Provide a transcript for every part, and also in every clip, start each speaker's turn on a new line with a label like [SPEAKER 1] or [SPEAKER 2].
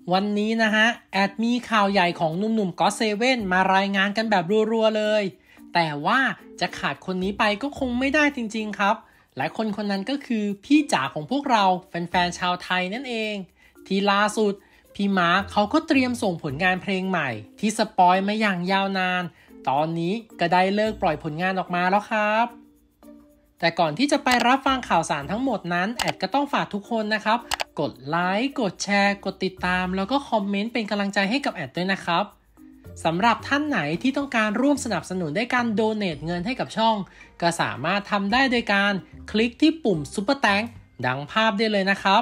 [SPEAKER 1] วันนี้นะฮะแอดมีข่าวใหญ่ของหนุ่มๆก็เซเว่นมารายงานกันแบบรัวๆเลยแต่ว่าจะขาดคนนี้ไปก็คงไม่ได้จริงๆครับและคนคนนั้นก็คือพี่จ๋าของพวกเราแฟนๆชาวไทยนั่นเองที่ล่าสุดพี่มาร์คเขาก็เตรียมส่งผลงานเพลงใหม่ที่สปอยมาอย่างยาวนานตอนนี้ก็ได้เลิกปล่อยผลงานออกมาแล้วครับแต่ก่อนที่จะไปรับฟังข่าวสารทั้งหมดนั้นแอดก็ต้องฝากทุกคนนะครับกดไลค์กดแชร์กดติดตามแล้วก็คอมเมนต์เป็นกำลังใจให้กับแอดด้วยนะครับสำหรับท่านไหนที่ต้องการร่วมสนับสนุนด้วยการโดเนทเงินให้กับช่องก็สามารถทำได้โดยการคลิกที่ปุ่ม Super Thanks ดังภาพได้เลยนะครับ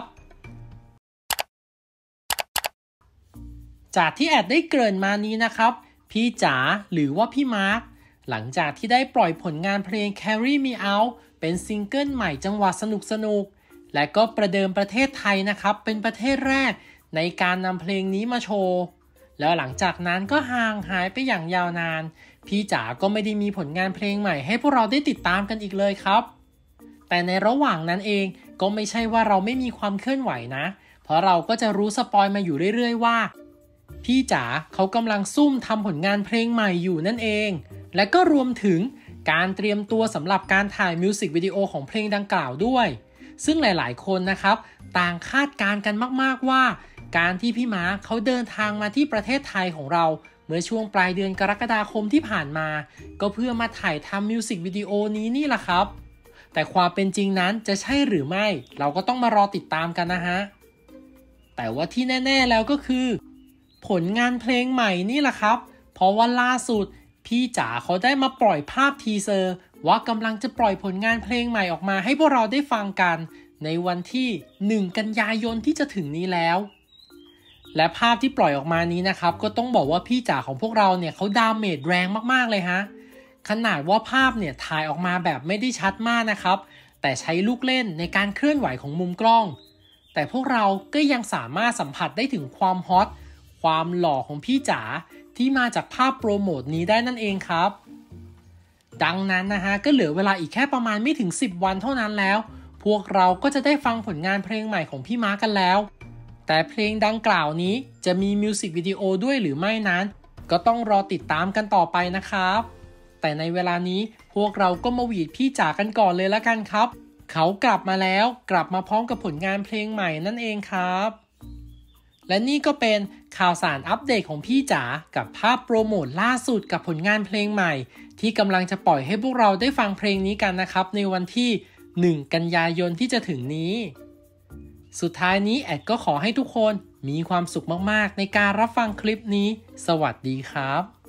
[SPEAKER 1] จากที่แอดได้เกริ่นมานี้นะครับพี่จ๋าหรือว่าพี่มาร์คหลังจากที่ได้ปล่อยผลงานเพลง Carry Me Out เป็นซิงเกิลใหม่จังหวะสนุกๆและก็ประเดิมประเทศไทยนะครับเป็นประเทศแรกในการนำเพลงนี้มาโชว์แล้วหลังจากนั้นก็ห่างหายไปอย่างยาวนานพี่จ๋าก็ไม่ได้มีผลงานเพลงใหม่ให้พวกเราได้ติดตามกันอีกเลยครับแต่ในระหว่างนั้นเองก็ไม่ใช่ว่าเราไม่มีความเคลื่อนไหวนะเพราะเราก็จะรู้สปอยมาอยู่เรื่อยๆว่าพี่จ๋าเขากำลังซุ่มทำผลงานเพลงใหม่อยู่นั่นเองและก็รวมถึงการเตรียมตัวสำหรับการถ่ายมิวสิกวิดีโอของเพลงดังกล่าวด้วยซึ่งหลายๆคนนะครับต่างคาดการณ์กันมากๆว่าการที่พี่ม้าเขาเดินทางมาที่ประเทศไทยของเราเมื่อช่วงปลายเดือนกรกฎาคมที่ผ่านมาก็เพื่อมาถ่ายทำมิวสิกวิดีโอนี้นี่แหละครับแต่ความเป็นจริงนั้นจะใช่หรือไม่เราก็ต้องมารอติดตามกันนะฮะแต่ว่าที่แน่ๆแล้วก็คือผลงานเพลงใหม่นี่แหละครับเพราะว่าล่าสุดพี่จ๋าเขาได้มาปล่อยภาพทีเซอร์ว่ากำลังจะปล่อยผลงานเพลงใหม่ออกมาให้พวกเราได้ฟังกันในวันที่1 กันยายนที่จะถึงนี้แล้วและภาพที่ปล่อยออกมานี้นะครับก็ต้องบอกว่าพี่จ๋าของพวกเราเนี่ยเขาดาเมจแรงมากๆเลยฮะขนาดว่าภาพเนี่ยถ่ายออกมาแบบไม่ได้ชัดมากนะครับแต่ใช้ลูกเล่นในการเคลื่อนไหวของมุมกล้องแต่พวกเราก็ยังสามารถสัมผัสได้ถึงความฮอตความหล่อของพี่จ๋าที่มาจากภาพโปรโมทนี้ได้นั่นเองครับดังนั้นนะฮะก็เหลือเวลาอีกแค่ประมาณไม่ถึง10 วันเท่านั้นแล้วพวกเราก็จะได้ฟังผลงานเพลงใหม่ของพี่มาร์คกันแล้วแต่เพลงดังกล่าวนี้จะมีมิวสิกวิดีโอด้วยหรือไม่นั้นก็ต้องรอติดตามกันต่อไปนะครับแต่ในเวลานี้พวกเราก็มาหวีดพี่จ๋ากันก่อนเลยละกันครับเขากลับมาแล้วกลับมาพร้อมกับผลงานเพลงใหม่นั่นเองครับและนี่ก็เป็นข่าวสารอัปเดตของพี่จ๋ากับภาพโปรโมทล่าสุดกับผลงานเพลงใหม่ที่กำลังจะปล่อยให้พวกเราได้ฟังเพลงนี้กันนะครับในวันที่1 กันยายนที่จะถึงนี้สุดท้ายนี้แอดก็ขอให้ทุกคนมีความสุขมากๆในการรับฟังคลิปนี้สวัสดีครับ